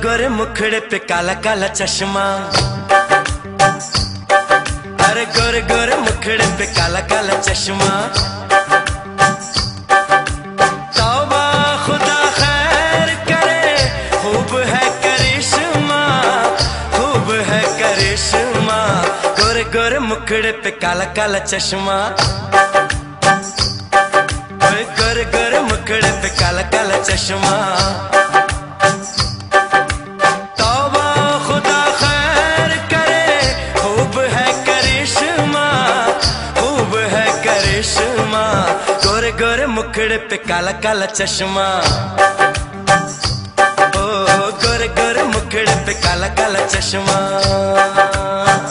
गोरे मुखड़े पे काला काला चश्मा, अरे गोरे गोरे मुखड़े पे काला काला चश्मा। तौबा खुदा खैर करे, खूब है करिश्मा, खूब है करिश्मा। गोरे गोरे मुखड़े पे काला काला चश्मा, गोरे गोरे मुखड़े पे काला काला चश्मा। तौबा खुदा खैर करे, खूब है करिश्मा, खूब है करिश्मा। गोरे गोरे मुखड़े पे काला काला चश्मा, ओ गोरे गोरे मुखड़े पे काला काला चश्मा।